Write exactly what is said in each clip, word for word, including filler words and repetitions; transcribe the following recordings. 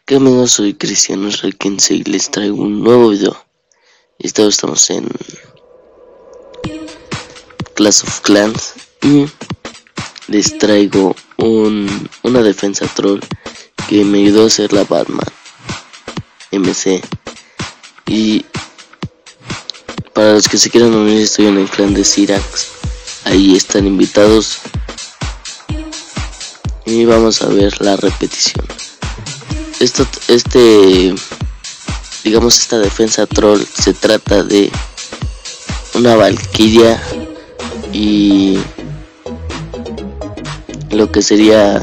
¿Qué amigos? Soy Cristiano Requense y les traigo un nuevo video. Esta vez estamos en Clash of Clans y les traigo un, una defensa troll que me ayudó a hacer la Batman M C. Y para los que se quieran unir, estoy en el clan de Syrax. Ahí están invitados y vamos a ver la repetición. Esto, este, digamos, esta defensa troll se trata de una valquiria y lo que sería,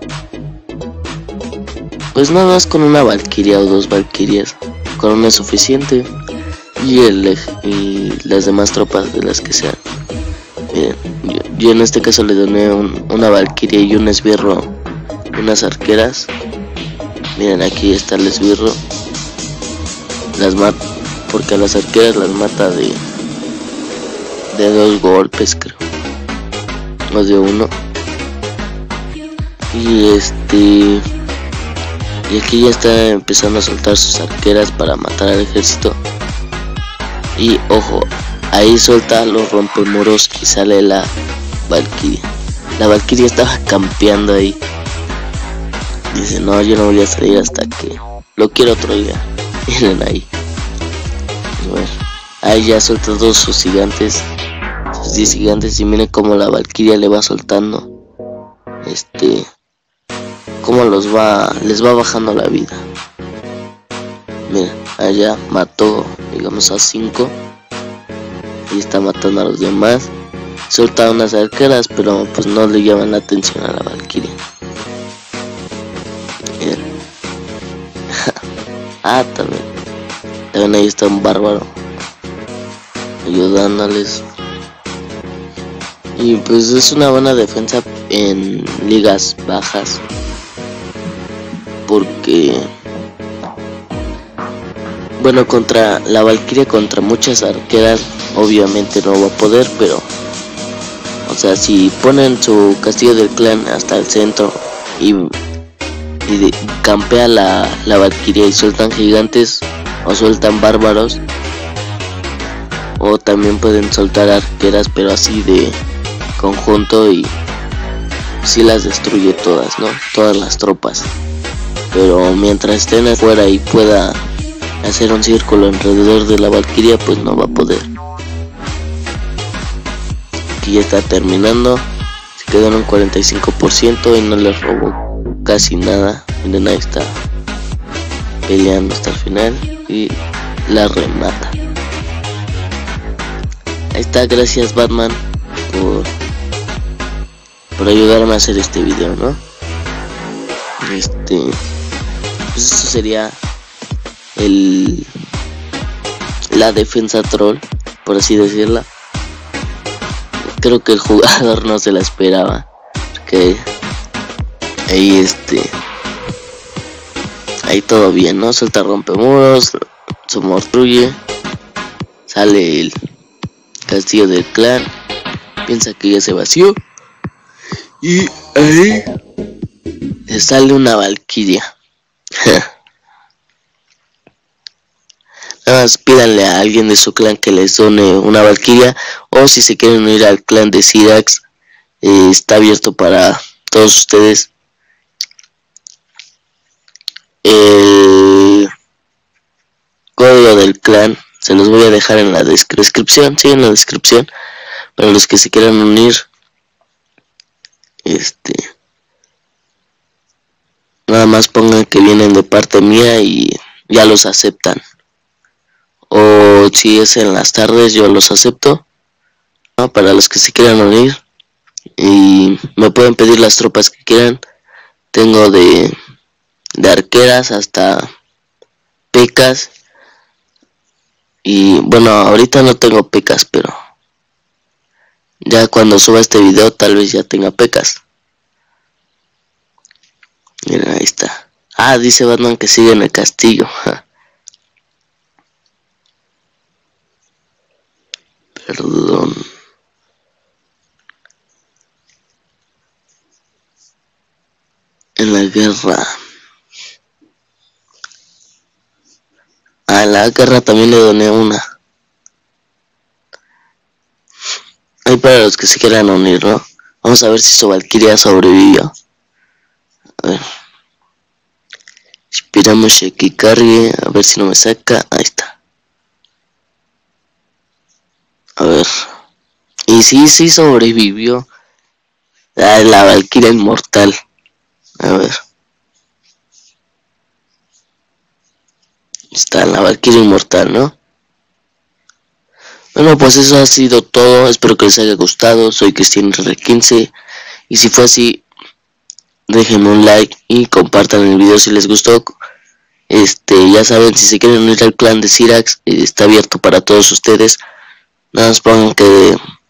pues nada más con una valquiria o dos valquirias, con una es suficiente, y, el, y las demás tropas de las que sean. Miren, yo, yo en este caso le doné un, una valquiria y un esbirro, unas arqueras. Miren, aquí está el esbirro, las mata, porque a las arqueras las mata de de dos golpes, creo, o de uno. Y este y aquí ya está empezando a soltar sus arqueras para matar al ejército. Y ojo, ahí suelta los rompemuros y sale la valquiria. La valquiria estaba campeando ahí. Dice, no, yo no voy a salir hasta que lo quiero otro día. Miren ahí. Bueno, ahí ya suelta todos sus gigantes, sus diez gigantes, y miren cómo la valquiria le va soltando. Este, cómo los va, les va bajando la vida. Miren, allá mató, digamos, a cinco. Y está matando a los demás. Suelta unas arqueras, pero pues no le llaman la atención a la valquiria. Ah, también. También ahí está un bárbaro ayudándoles. Y pues es una buena defensa en ligas bajas, porque bueno, contra la valquiria, contra muchas arqueras, obviamente no va a poder, pero o sea, si ponen su castillo del clan hasta el centro y y de, campea la, la valquiria y sueltan gigantes o sueltan bárbaros, o también pueden soltar arqueras, pero así de conjunto, y si las destruye todas, ¿no? Todas las tropas. Pero mientras estén afuera y pueda hacer un círculo alrededor de la valquiria, pues no va a poder. Aquí ya está terminando, se quedó en un cuarenta y cinco por ciento y no les robó casi nada. Miren, ahí está peleando hasta el final y la remata. Ahí está, gracias Batman por por ayudarme a hacer este video, ¿no? Este, pues esto sería el la defensa troll, por así decirla. Creo que el jugador no se la esperaba, porque ahí este ahí todo bien, ¿no? Suelta rompemuros, se mortruye, sale el castillo del clan, piensa que ya se vació, y ahí sale una valquiria. Nada más pídanle a alguien de su clan que les done una valquiria, o si se quieren unir al clan de Syrax, eh, está abierto para todos ustedes. El código del clan se los voy a dejar en la descripción, sí, en la descripción, para los que se quieran unir. Este, nada más pongan que vienen de parte mía y ya los aceptan, o si es en las tardes yo los acepto, ¿no? Para los que se quieran unir, y me pueden pedir las tropas que quieran. Tengo de de arqueras hasta pecas, y bueno, ahorita no tengo pecas, pero ya cuando suba este video tal vez ya tenga pecas. Mira, ahí está. Ah, dice Batman que sigue en el castillo. Perdón. En la guerra. A la garra también le doné una. Ahí para los que se quieran unir, ¿no? Vamos a ver si su Valkyria sobrevivió. A ver. Esperamos a que cargue, a ver si no me saca. Ahí está. A ver. Y sí, sí sobrevivió. Ah, la Valkyria inmortal. A ver. Está la Valkyria inmortal, ¿no? Bueno, pues eso ha sido todo. Espero que les haya gustado. Soy Cristian R quince. Y si fue así, déjenme un like y compartan el video si les gustó. Este, ya saben, si se quieren unir al clan de Cyrax, eh, está abierto para todos ustedes. Nada más pongan que